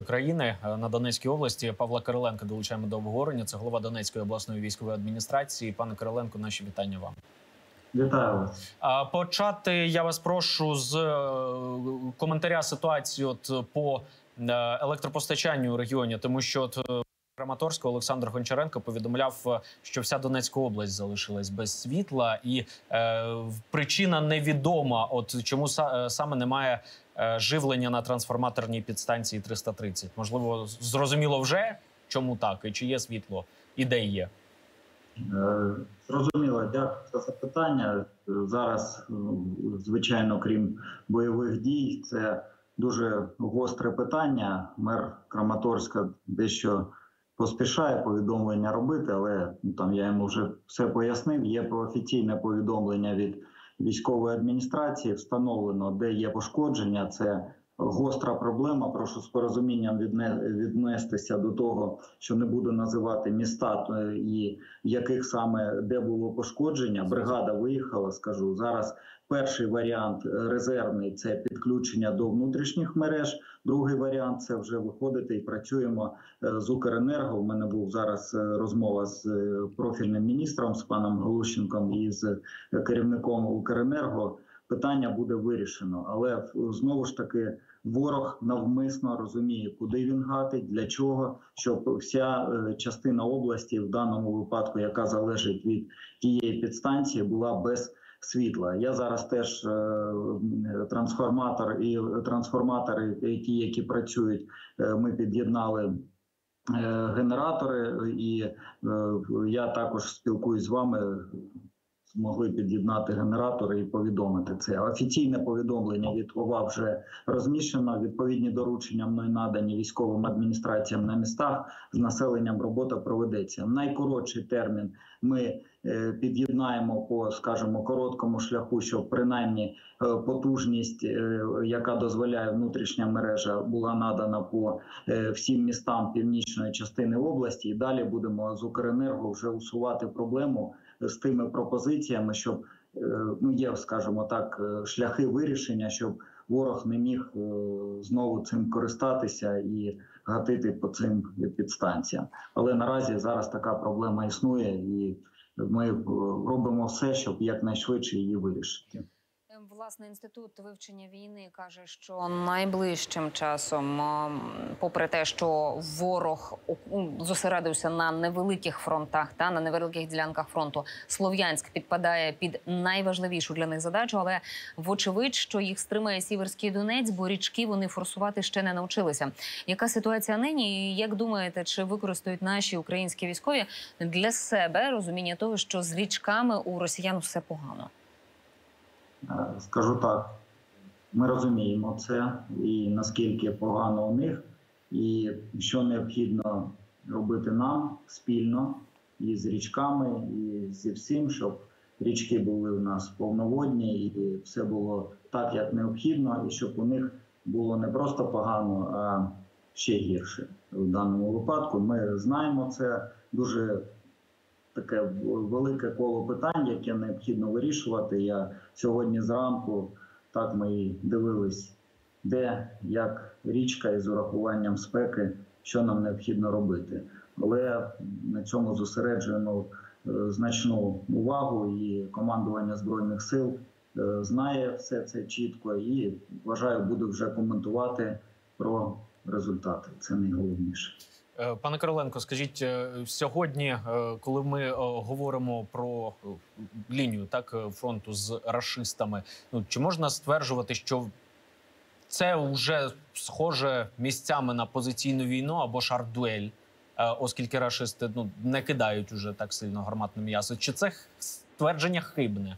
країни на Донецькій області. Павла Кириленка долучаємо до обговорення. Це голова Донецької обласної військової адміністрації. Пане Кириленко, наші вітання вам. Вітаю вас. Почати я вас прошу з коментаря ситуації по електропостачанню у регіоні, тому що Краматорська Олександр Гончаренко повідомляв, що вся Донецька область залишилась без світла, і причина невідома. Чому саме немає живлення на трансформаторній підстанції 330? Можливо, зрозуміло вже, чому так, і чи є світло, і де є? Зрозуміло, дякую за запитання. Зараз, звичайно, крім бойових дій, це дуже гостре питання. Мер Краматорська дещо поспішає повідомлення робити, але там я йому вже все пояснив. Є офіційне повідомлення від військової адміністрації, встановлено, де є пошкодження. Це гостра проблема. Прошу з порозумінням віднестися до того, що не буду називати міста і яких саме, де було пошкодження. Бригада виїхала, скажу. Зараз перший варіант резервний – це підключення до внутрішніх мереж. Другий варіант – це вже виходити і працюємо з Укренерго. У мене був зараз розмова з профільним міністром, з паном Галущенком і з керівником Укренерго. Питання буде вирішено. Але знову ж таки ворог навмисно розуміє, куди він гатить, для чого, щоб вся частина області, в даному випадку, яка залежить від тієї підстанції, була без світла. Я зараз теж трансформатори, які працюють, ми під'єднали генератори, і я також спілкуюсь з вами, змогли під'єднати генератори і повідомити це. Офіційне повідомлення від ОВА вже розміщено, відповідні доручення мною надані військовим адміністраціям на містах, з населенням робота проведеться. В найкоротший термін ми під'єднаємо по, скажімо, короткому шляху, щоб принаймні потужність, яка дозволяє внутрішня мережа, була надана по всім містам північної частини області. І далі будемо з Укренерго вже усувати проблему з тими пропозиціями, щоб, є, скажімо так, шляхи вирішення, щоб ворог не міг знову цим користатися і гатити по цим підстанціям. Але наразі зараз така проблема існує, і ми робимо все, щоб якнайшвидше її вирішити. Власне, Інститут вивчення війни каже, що найближчим часом, попри те, що ворог зосередився на невеликих фронтах, на невеликих ділянках фронту, Слов'янськ підпадає під найважливішу для них задачу, але вочевидь, що їх стримає Сіверський Донець, бо річки вони форсувати ще не навчилися. Яка ситуація нині? І як думаєте, чи використають наші українські військові для себе розуміння того, що з річками у росіян все погано? Скажу так, ми розуміємо це, і наскільки погано у них, і що необхідно робити нам спільно, і з річками, і зі всім, щоб річки були у нас повноводні, і все було так, як необхідно, і щоб у них було не просто погано, а ще гірше. В даному випадку ми знаємо це, дуже таке велике коло питань, яке необхідно вирішувати. Я сьогодні зранку, так ми і дивились, де, як річка із урахуванням спеки, що нам необхідно робити. Але на цьому зосереджуємо значну увагу, і командування Збройних сил знає все це чітко і, вважаю, буде вже коментувати про результати. Це найголовніше. Пане Кириленко, скажіть, сьогодні, коли ми говоримо про лінію фронту з рашистами, чи можна стверджувати, що це вже схоже місцями на позиційну війну або ж артдуель, оскільки рашисти не кидають уже так сильно гарматне м'ясо? Чи це ствердження хибне?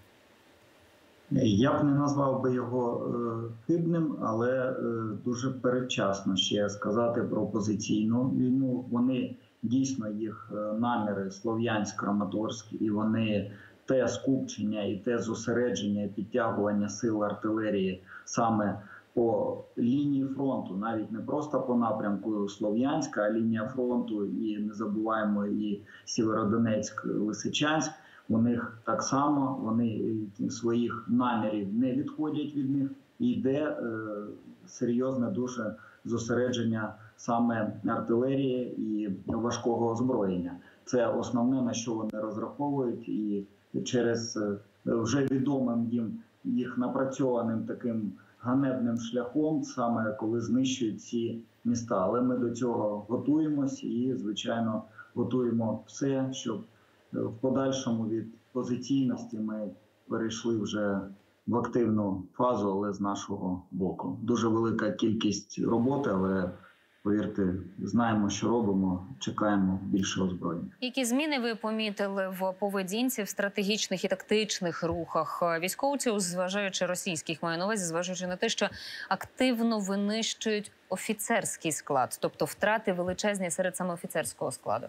Я б не назвав би його хибним, але дуже передчасно ще сказати про позиційну війну. Вони дійсно, їх наміри Слов'янськ, Краматорськ, і вони те скупчення і те зосередження і підтягування сил артилерії саме по лінії фронту, навіть не просто по напрямку Слов'янська, а лінія фронту, і не забуваємо і Сєвєродонецьк, Лисичанськ. У них так само, вони своїх намірів не відходять від них. І йде серйозне дуже зосередження саме артилерії і важкого озброєння. Це основне, на що вони розраховують, і через вже відомим їх напрацьованим таким ганебним шляхом, саме коли знищують ці міста. Але ми до цього готуємось і, звичайно, готуємо все, щоб в подальшому від позиційності ми перейшли вже в активну фазу, але з нашого боку. Дуже велика кількість роботи, але, повірте, знаємо, що робимо, чекаємо більше озброєння. Які зміни ви помітили в поведінці, в стратегічних і тактичних рухах військовців, зважаючи російських, маю на увазі, зважаючи на те, що активно винищують офіцерський склад, тобто втрати величезні серед саме офіцерського складу?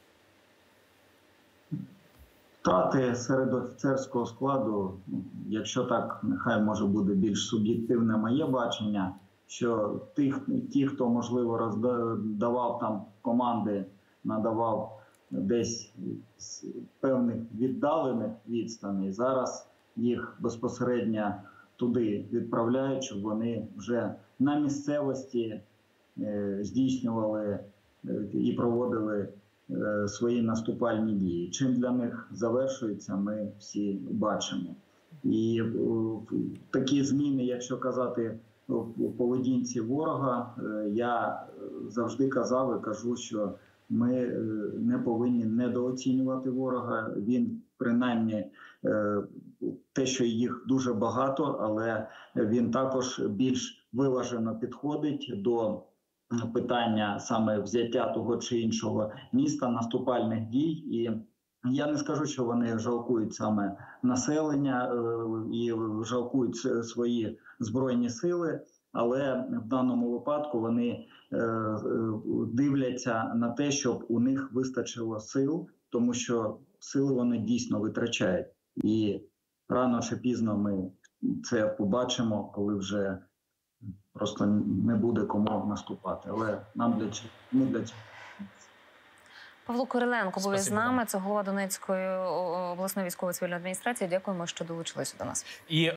Втрати серед офіцерського складу, якщо так, нехай може буде більш суб'єктивне моє бачення, що ті, хто, можливо, роздавав там команди, надавав десь з певних віддалених відстаней, зараз їх безпосередньо туди відправляють, щоб вони вже на місцевості здійснювали і проводили свої наступальні дії. Чим для них завершується, ми всі бачимо. І такі зміни, якщо казати в поведінці ворога, я завжди казав і кажу, що ми не повинні недооцінювати ворога. Він, принаймні, те, що їх дуже багато, але він також більш виважено підходить до питання саме взяття того чи іншого міста, наступальних дій. І я не скажу, що вони жалкують саме населення і жалкують свої збройні сили, але в даному випадку вони дивляться на те, щоб у них вистачило сил, тому що сили вони дійсно витрачають. І рано чи пізно ми це побачимо, коли вже просто не буде кому наступати. Але ми для цього. Павло Кириленко був із нами. Спасибо. Це голова Донецької обласної військово-цивільної адміністрації. Дякуємо, що долучилися до нас. І